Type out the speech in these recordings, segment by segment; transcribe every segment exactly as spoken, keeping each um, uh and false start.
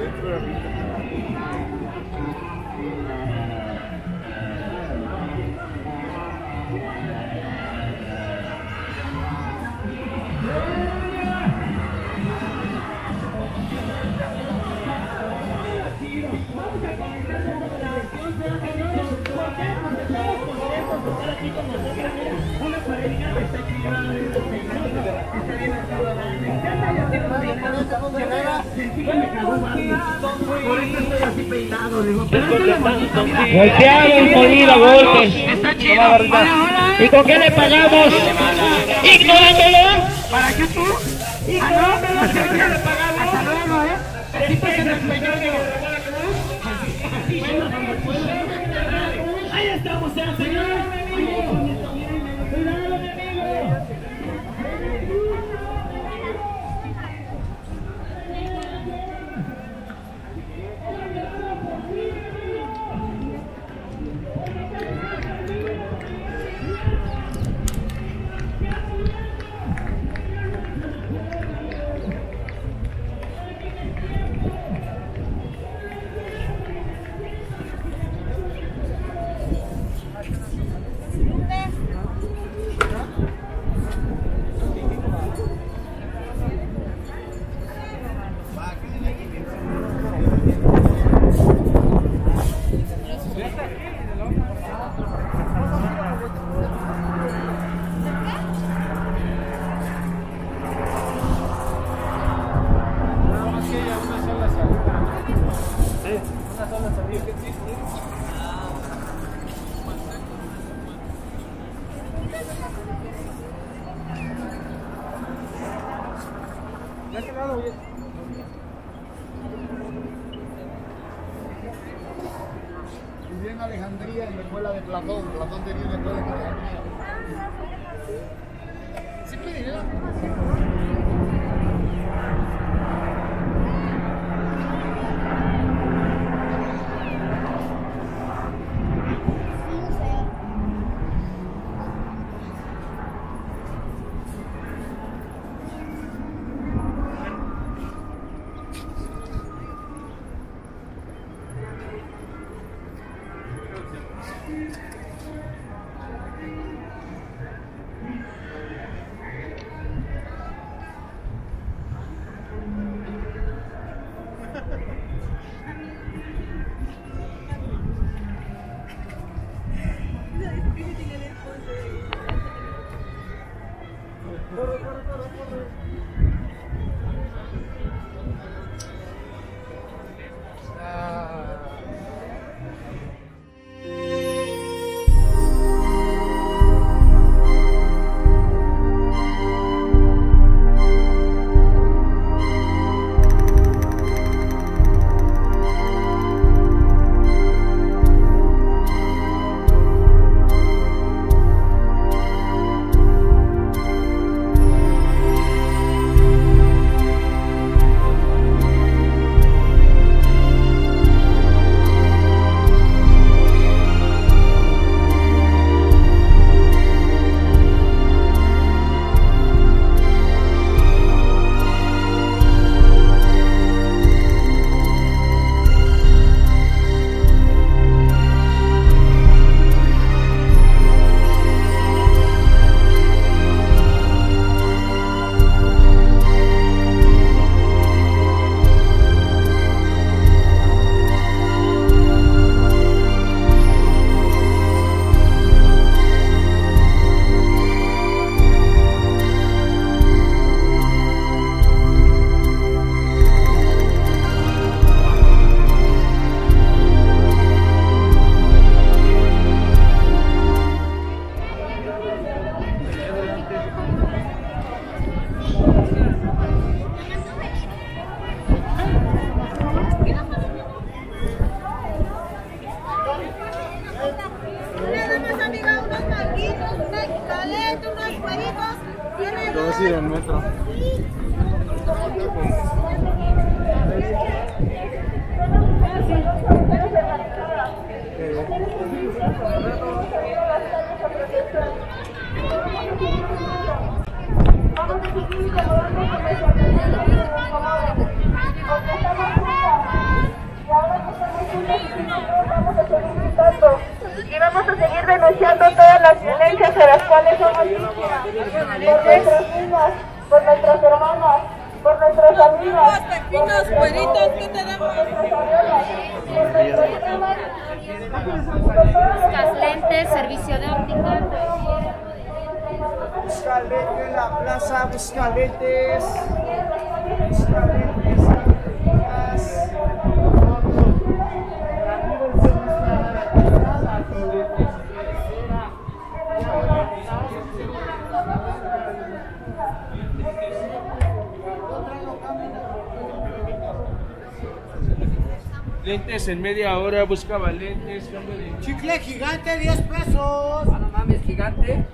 Golpeado, jodido, golpes. ¿Y con qué le pagamos? Ignorándolo. ¿Para qué tú? Ignorándolo, ¿con qué le pagamos? Hasta luego, ¿eh? Después en el señor de ahí estamos, señor. Cuidado, mi amigo. Estudié en Alejandría, en la escuela de Platón. Platón tenía una escuela en Alejandría. ¿Sí puede ir? Dos y del metro. Vamos a denunciando todas las violencias a las cuales somos víctimas, por nuestras niñas, por nuestras hermanas, por nuestras amigas, por nuestras cueritos, ¿qué te damos? por nuestras abuelas, por nuestros primas, Buscas lentes, servicio de óptica. Busca lentes en la plaza, busca lentes. Busca lentes. Lentes en media hora, buscaba lentes. Chicle gigante, diez pesos. No mames, gigante.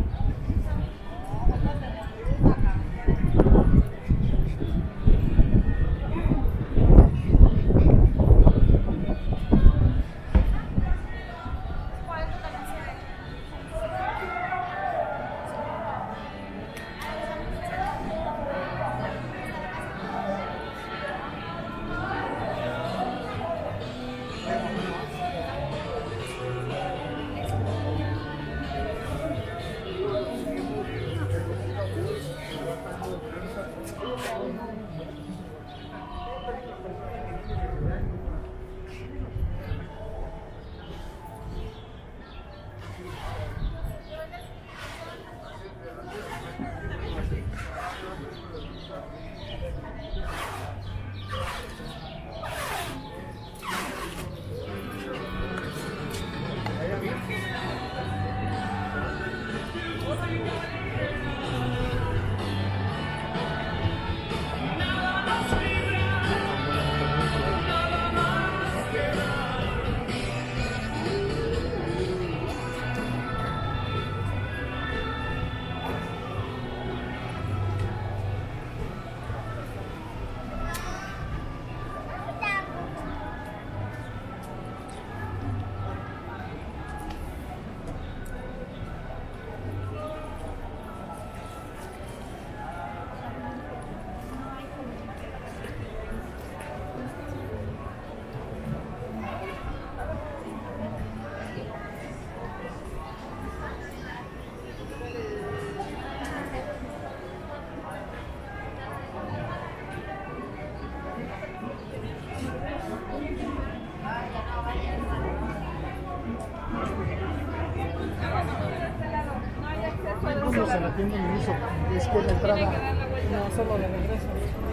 Se la tienda me hizo, es que la entrada, no, solo la regreso.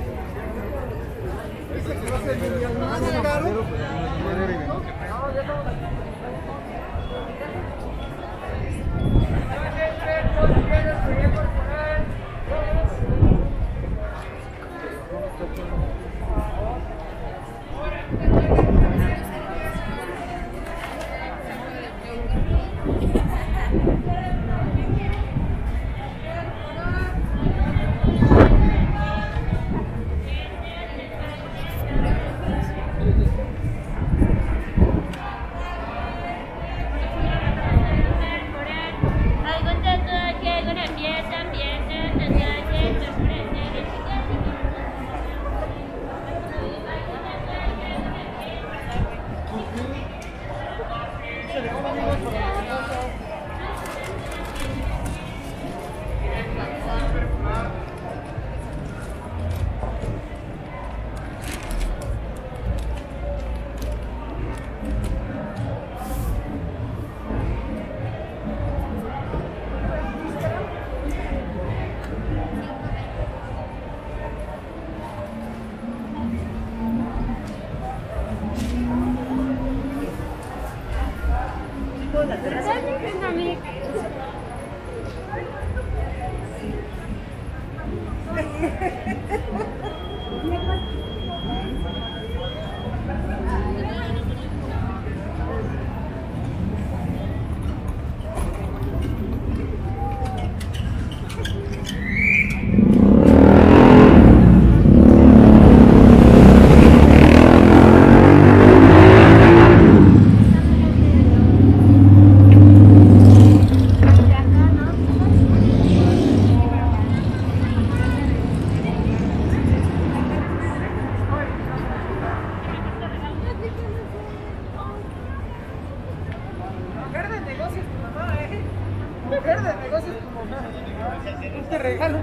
Ese que va a ser el más caro. te regalo.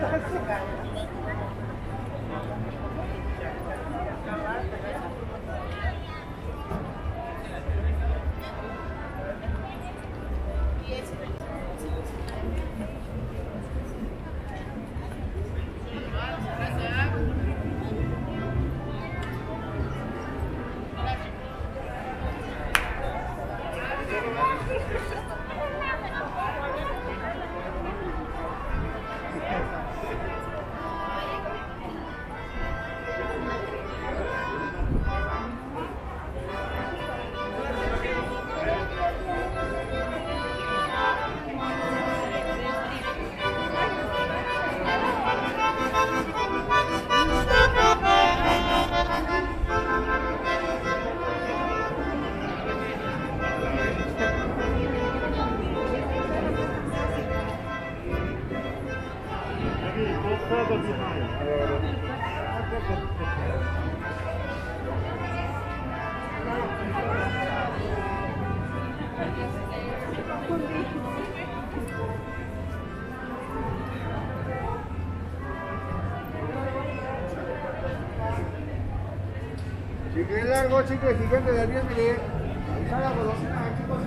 Si quieres largo, chico, el gigante de Ariel, mire. Avisar a golosina, chicos,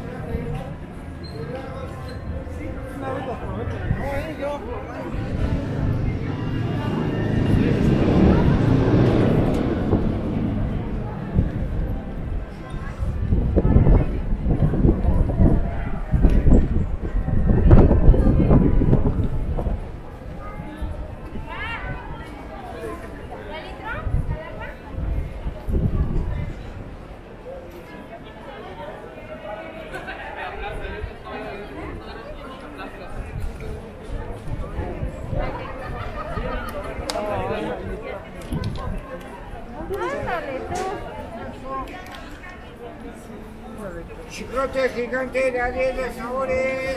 Chicote gigante de Ariel de sabores.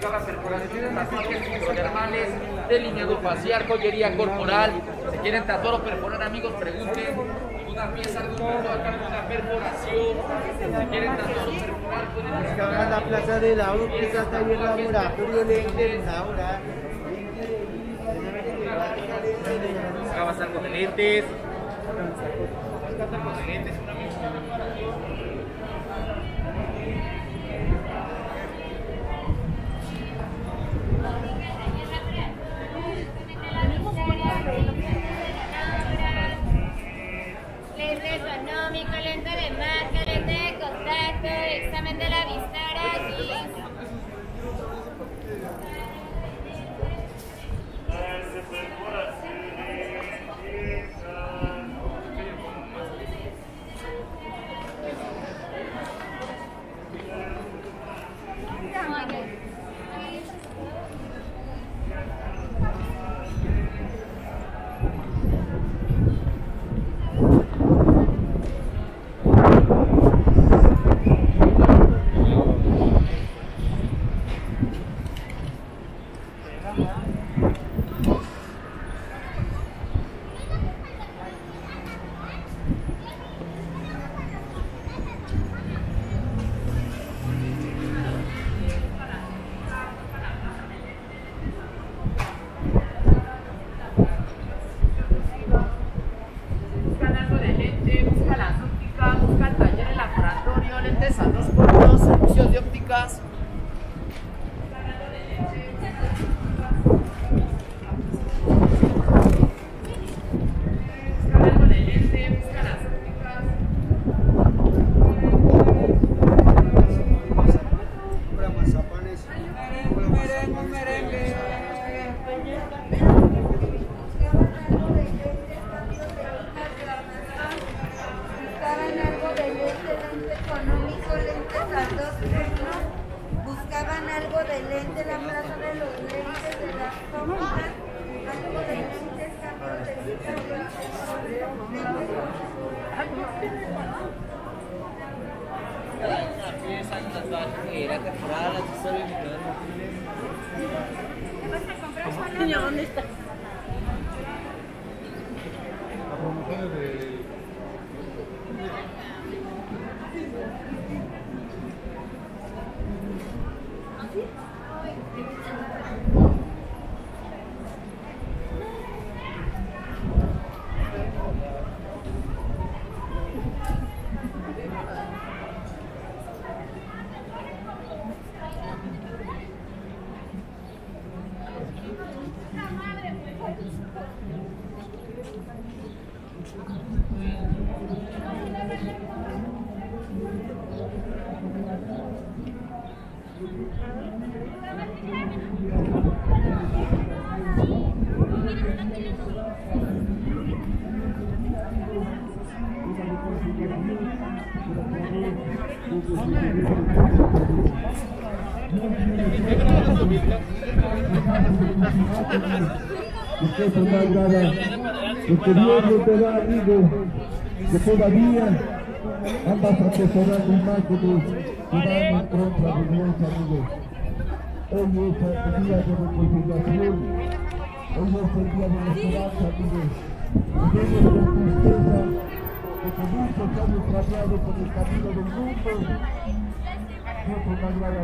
buscaba perforaciones nasales, hidrodermales, delineado facial, joyería corporal. Si quieren tatuar o perforar, amigos, pregunten. Una pieza, algún punto acá, una perforación. Si quieren tatuar o perforar, pueden Buscaban la plaza de la óptica, taller laboratorio, lentes, Laura. buscabas algo de lentes. Buscabas algo de lentes, un amigo. Lente económico, lente de marca, lente de contacto, examen de la vista gratis. Buscaban algo de lente, la plaza de los lentes de las compras, algo de lentes, cambios de Niño, ¿dónde está? Usted se va a grabar. El gobierno te da, amigo, que todavía andas asesorando imágenes que van en contra de Dios, amigo. Hoy es el día de reconciliación. Hoy es el día de la esperanza, amigo. Tenemos con tristeza de que muchos han extraviado por el camino del mundo. Dios te va a grabar.